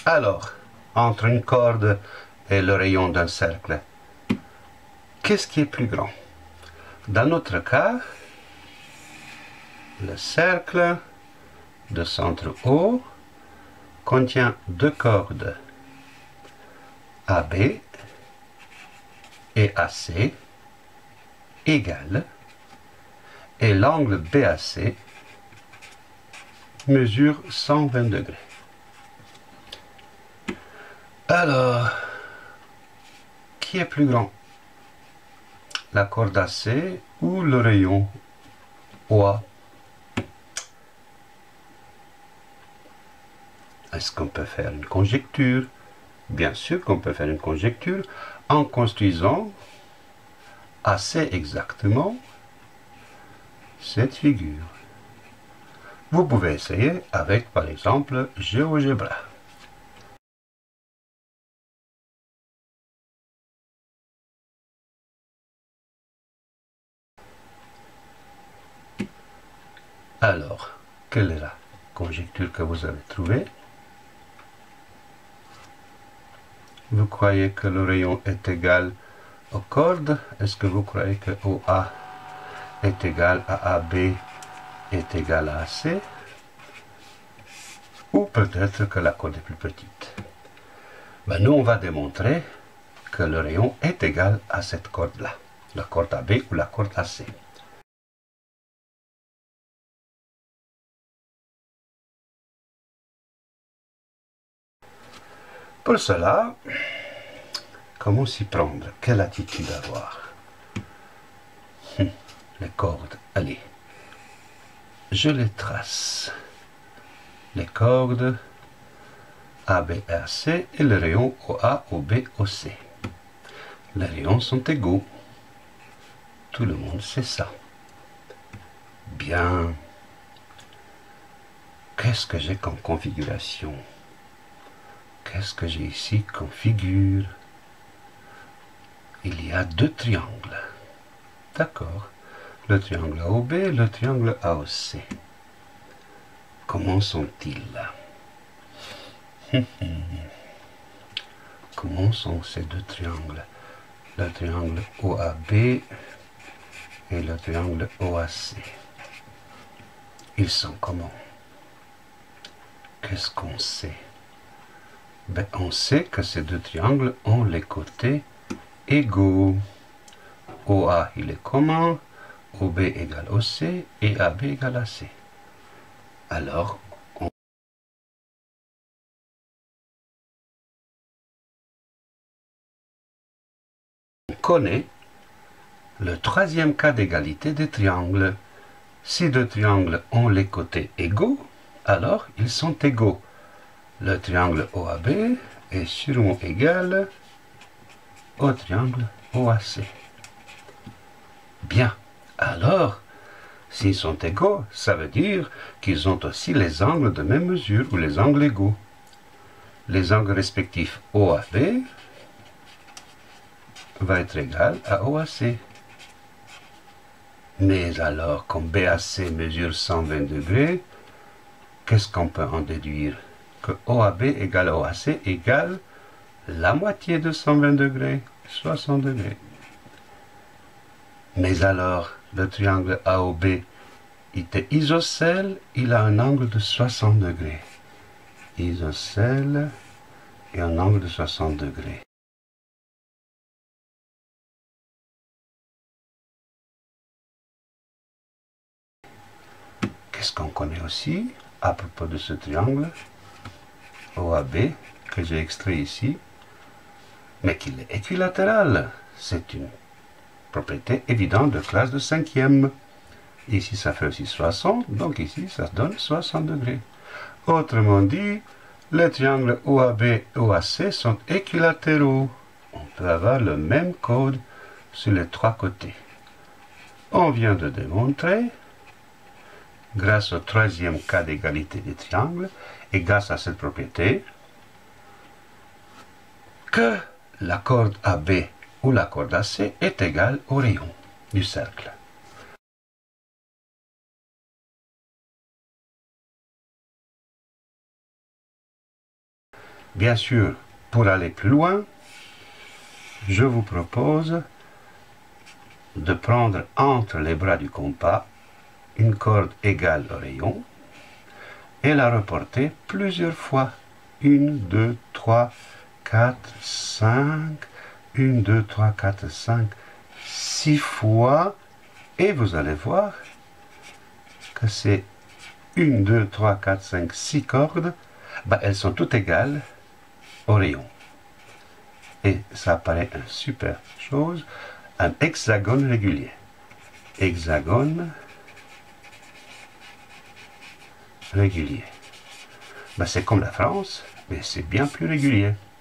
Alors, entre une corde et le rayon d'un cercle, qu'est-ce qui est plus grand? Dans notre cas, le cercle de centre O contient deux cordes AB et AC égales et l'angle BAC mesure 120 degrés. Alors, qui est plus grand? La corde AC ou le rayon OA? Est-ce qu'on peut faire une conjecture? Bien sûr qu'on peut faire une conjecture en construisant assez exactement cette figure. Vous pouvez essayer avec, par exemple, GeoGebra. Alors, quelle est la conjecture que vous avez trouvée? Vous croyez que le rayon est égal aux cordes? Est-ce que vous croyez que OA est égal à AB est égal à AC? Ou peut-être que la corde est plus petite. Ben, nous, on va démontrer que le rayon est égal à cette corde-là, la corde AB ou la corde AC. Pour cela, comment s'y prendre? Quelle attitude avoir? Les cordes, allez, je les trace. Les cordes AB et AC et le rayon OA, OB, OC. Les rayons sont égaux. Tout le monde sait ça. Bien. Qu'est-ce que j'ai comme configuration? Qu'est-ce que j'ai ici comme figure? Il y a deux triangles. D'accord. Le triangle AOB et le triangle AOC. Comment sont-ils? Comment sont ces deux triangles? Le triangle OAB et le triangle OAC. Ils sont comment? Qu'est-ce qu'on sait? Ben, on sait que ces deux triangles ont les côtés égaux. OA, il est commun, OB égale OC et AB égale AC. Alors, on connaît le troisième cas d'égalité des triangles. Si deux triangles ont les côtés égaux, alors ils sont égaux. Le triangle OAB est sûrement égal au triangle OAC. Bien, alors, s'ils sont égaux, ça veut dire qu'ils ont aussi les angles de même mesure ou les angles égaux. Les angles respectifs OAB va être égal à OAC. Mais alors, comme BAC mesure 120 degrés, qu'est-ce qu'on peut en déduire? Que OAB égale à OAC égale la moitié de 120 degrés, 60 degrés. Mais alors, le triangle AOB était isocèle, il a un angle de 60 degrés. Isocèle et un angle de 60 degrés. Qu'est-ce qu'on connaît aussi à propos de ce triangle OAB que j'ai extrait ici? Mais qu'il est équilatéral. C'est une propriété évidente de classe de 5e. Ici, ça fait aussi 60, donc ici, ça donne 60 degrés. Autrement dit, les triangles OAB et OAC sont équilatéraux. On peut avoir le même code sur les trois côtés. On vient de démontrer, grâce au troisième cas d'égalité des triangles, et grâce à cette propriété, que la corde AB ou la corde AC est égale au rayon du cercle. Bien sûr, pour aller plus loin, je vous propose de prendre entre les bras du compas une corde égale au rayon et la reporter plusieurs fois. 1, 2, 3, 4, 5, 1, 2, 3, 4, 5, 6 fois, et vous allez voir que c'est 1, 2, 3, 4, 5, 6 cordes, elles sont toutes égales au rayon. Et ça paraît une super chose, un hexagone régulier. Hexagone régulier. C'est comme la France, mais c'est bien plus régulier.